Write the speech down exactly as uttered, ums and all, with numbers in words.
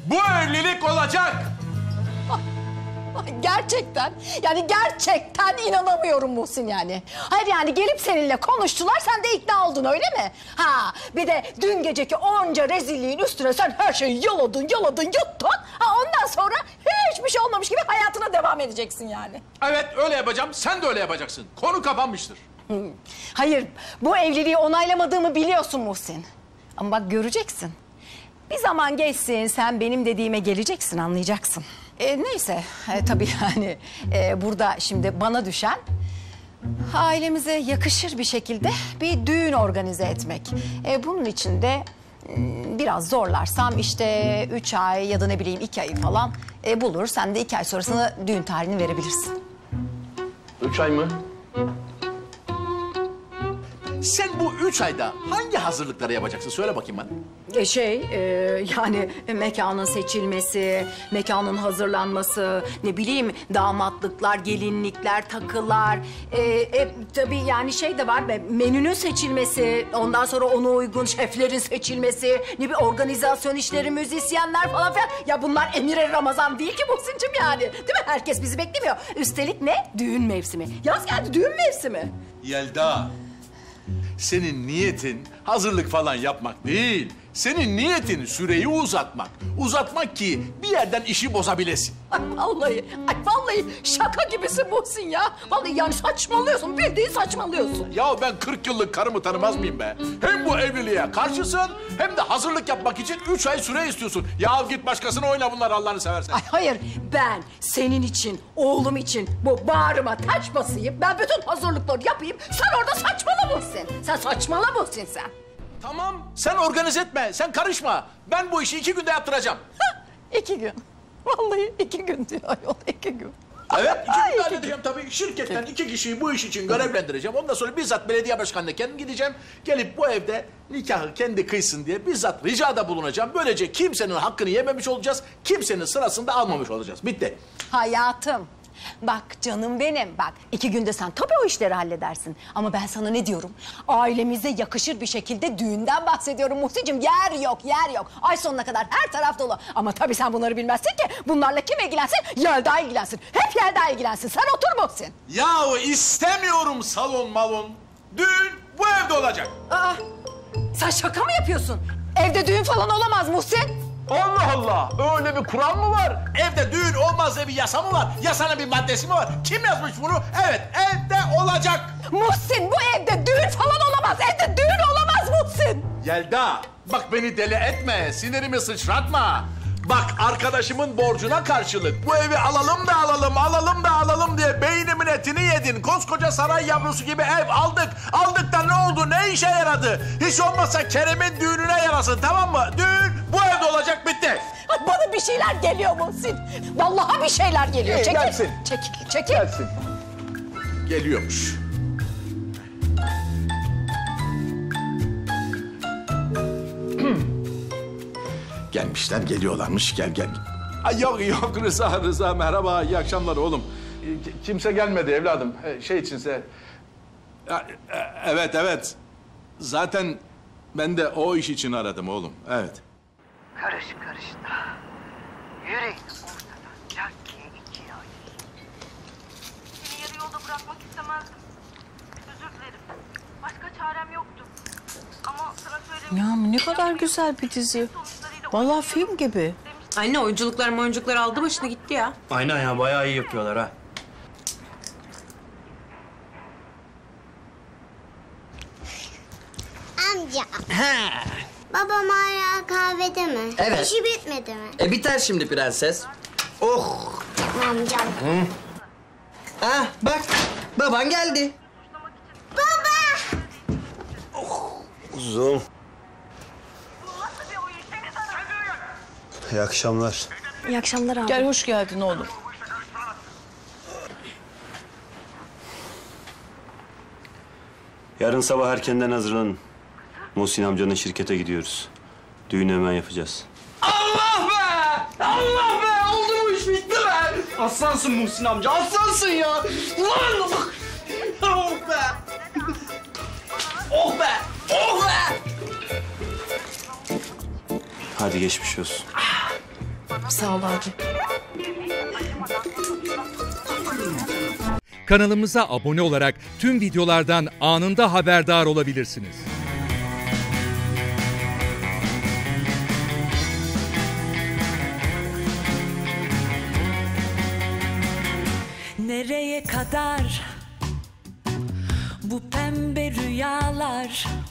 Bu evlilik olacak. Gerçekten, yani gerçekten inanamıyorum Muhsin yani. Hayır yani gelip seninle konuştular, sen de ikna oldun öyle mi? Ha, bir de dün geceki onca rezilliğin üstüne sen her şeyi yaladın, yaladın, yuttun. Ha, ondan sonra hiçbir şey olmamış gibi hayatına devam edeceksin yani. Evet, öyle yapacağım. Sen de öyle yapacaksın. Konu kapanmıştır. Hmm. Hayır, bu evliliği onaylamadığımı biliyorsun Muhsin. Ama bak göreceksin. Bir zaman geçsin, sen benim dediğime geleceksin, anlayacaksın. E, neyse, e, tabii yani e, burada şimdi bana düşen ailemize yakışır bir şekilde bir düğün organize etmek. E, bunun için de m, biraz zorlarsam işte üç ay ya da ne bileyim iki ay falan e, bulur. Sen de iki ay sonrasında düğün tarihini verebilirsin. Üç ay mı? Sen bu üç ayda hangi hazırlıkları yapacaksın? Söyle bakayım bana. E, şey, e, yani mekanın seçilmesi, mekanın hazırlanması, ne bileyim damatlıklar, gelinlikler, takılar. E, e, tabii yani şey de var, menünün seçilmesi, ondan sonra ona uygun şeflerin seçilmesi, ne bileyim organizasyon işleri, müzisyenler falan filan. Ya bunlar Emir Ramazan değil ki Muhsin'cim yani. Değil mi? Herkes bizi beklemiyor. Üstelik ne? Düğün mevsimi. Yaz geldi, düğün mevsimi. Yelda, senin niyetin hazırlık falan yapmak değil. Senin niyetin süreyi uzatmak. Uzatmak ki bir yerden işi bozabilesin. Ay vallahi, ay vallahi şaka gibisin Muhsin ya. Vallahi yani saçmalıyorsun, bildiğin saçmalıyorsun. Ya ben kırk yıllık karımı tanımaz mıyım be? Hem bu evliliğe karşısın hem de hazırlık yapmak için üç ay süre istiyorsun. Ya git başkasına oyna bunlar Allah'ını seversen. Ay hayır, ben senin için, oğlum için bu bağrıma taş basayım. Ben bütün hazırlıkları yapayım. Sen orada saçmala Muhsin. Sen saçmala Muhsin sen. Tamam, sen organize etme, sen karışma. Ben bu işi iki günde yaptıracağım. Hah, iki gün. Vallahi iki gün diyor ayol, iki gün. Evet, iki Ay, günde iki halledeceğim tabii. Şirketten iki kişiyi bu iş için görevlendireceğim. Ondan sonra bizzat belediye başkanına kendim gideceğim. Gelip bu evde nikahı kendi kıysın diye bizzat ricada bulunacağım. Böylece kimsenin hakkını yememiş olacağız. Kimsenin sırasında almamış olacağız. Bitti. Hayatım. Bak canım benim, bak iki günde sen tabii o işleri halledersin. Ama ben sana ne diyorum? Ailemize yakışır bir şekilde düğünden bahsediyorum Muhsin'cim. Yer yok, yer yok. Ay sonuna kadar her taraf dolu. Ama tabii sen bunları bilmezsin ki. Bunlarla kim ilgilensin? Yelda ilgilensin. Hep Yelda ilgilensin. Sen otur Muhsin. Yahu istemiyorum salon malon. Düğün bu evde olacak. Aa, sen şaka mı yapıyorsun? Evde düğün falan olamaz Muhsin. Allah Allah! Öyle bir kural mı var? Evde düğün olmaz diye bir yasa mı var? Yasanın bir maddesi mi var? Kim yazmış bunu? Evet, evde olacak. Muhsin, bu evde düğün falan olamaz. Evde düğün olamaz Muhsin. Yelda, bak beni deli etme, sinirimi sıçratma. Bak arkadaşımın borcuna karşılık bu evi alalım da alalım, alalım da alalım diye beynimin etini yedin. Koskoca saray yavrusu gibi ev aldık. Aldık da ne oldu, ne işe yaradı? Hiç olmazsa Kerem'in düğününe yarasın, tamam mı? Düğün bu evde olacak, bitti. Bana bir şeyler geliyor Muhsin. Vallahi bir şeyler geliyor. İyi, Çekil, gelsin. çekil, çekil. Gelsin. Geliyormuş. Gelmişler, geliyorlarmış. Gel, gel. Ay yok, yok Rıza, Rıza. Merhaba, iyi akşamlar oğlum. K- kimse gelmedi evladım. Şey içinse... Evet, evet. Zaten ben de o iş için aradım oğlum. Evet. Karış karış da. Yüreğini ortadan cakiye ikiye ayır. Seni yarı yolda bırakmak istemezdim. Özür dilerim. Başka çarem yoktu. Ama sana söylemiştim. Ya ne kadar güzel bir dizi. Vallahi film gibi. Anne oyunculuklar oyunculuklar aldı başını gitti ya. Aynen ya, bayağı iyi yapıyorlar ha. Amca, Ha. babam hala kahvede mi? Evet. İşi bitmedi mi? E biter şimdi prenses. Oh. Amcam. Ah bak baban geldi. Baba! Uzun. Nasıl bir oyun? Seni tanıyorum. İyi akşamlar. İyi akşamlar abi. Gel hoş geldin oğlum. Yarın sabah erkenden hazırlanın. Muhsin amcanın şirkete gidiyoruz. Düğünü hemen yapacağız. Allah be! Allah be! Oldu bu iş, bitti be! Aslansın Muhsin amca, aslansın ya! Lan! Oh be! Oh be! Oh be! Hadi geçmiş olsun. Sağ ol abi. Kanalımıza abone olarak tüm videolardan anında haberdar olabilirsiniz. Nereye kadar bu pembe rüyalar?